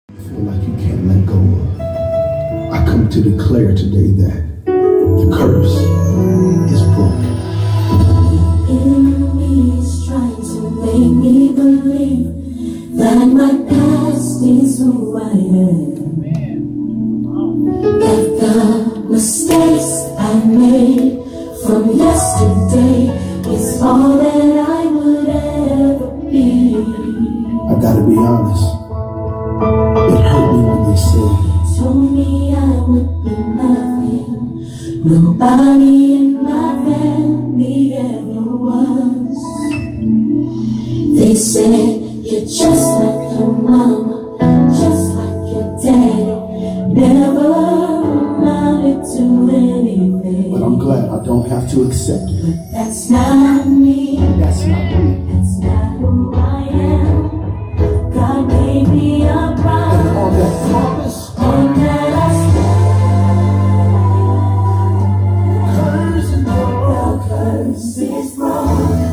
Feel like you can't let go of. I come to declare today that the curse is broken. Enemy is trying to make me believe that my past is who I am. That the mistakes I made from yesterday is all that I would ever be. I gotta be honest. It hurt me when they said, told me I would be nothing. Nobody in my family ever was. They said you're just like your mama, just like your daddy, never amounted to anything. But I'm glad I don't have to accept it. But that's not me. That's not me. That's not who I am. God gave me a promise. And on that promise, on that I stand. The curse is broken.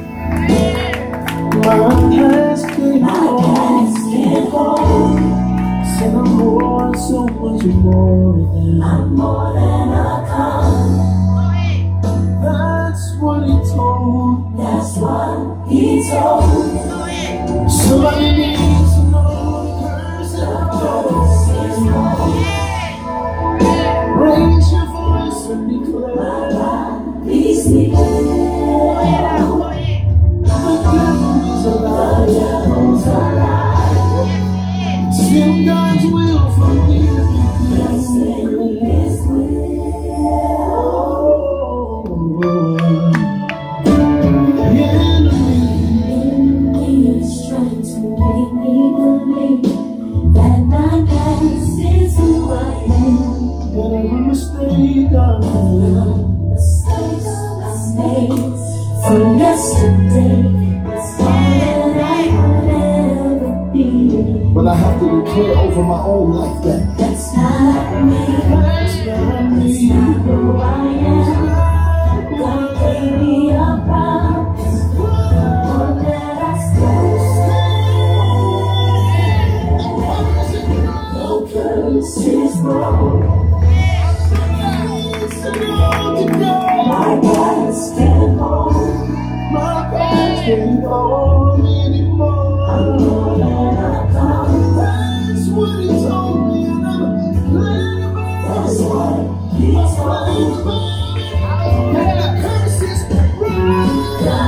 My past can't hold. Said I'm more, so much more than I'm more than a con. That's what he told. That's what he told. Somebody needs to know the curse is broken. Raise your voice and declare, My God, be still. The devil's alive. still God's will for me. Yes, in his will. The enemy Is trying to make me believe that my past is who I am. that every mistake I made, The mistakes I made from yesterday is all that I would ever be. but I have to declare over my own life that That's not me. that's not me. That's not who I am. God gave me a promise. On that I stand. The curse is broken. My past can't hold. My past can't hold anymore. I'm more than a con. That's what he told me, and I'm glad about That's it. what he told me. And the curse is broken.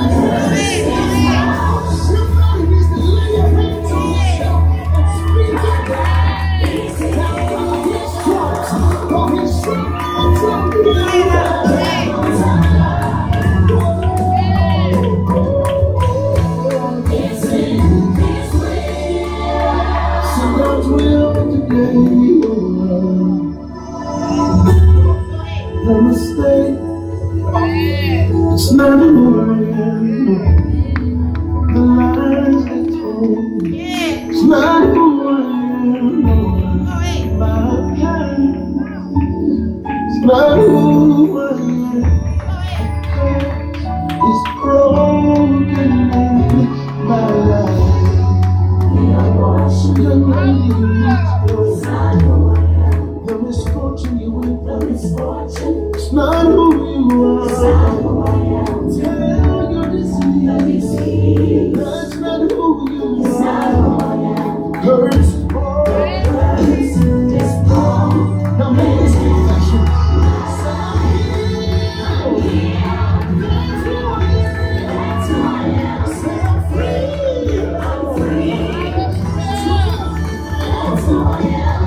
Somebody needs to lay your hands on yourself and speak it down. Now God is strong. God is strong. God's will today. The mistake, it's not who I am. The lies they told me, it's not who I am. My past, it's not who I am. It's broken in my life. The misfortune you went through, it's not who you are. Tell your disease, that's not who you are. Curse is broken. Now make this confession. That's who I am. Say I'm free. I'm free. That's who I am.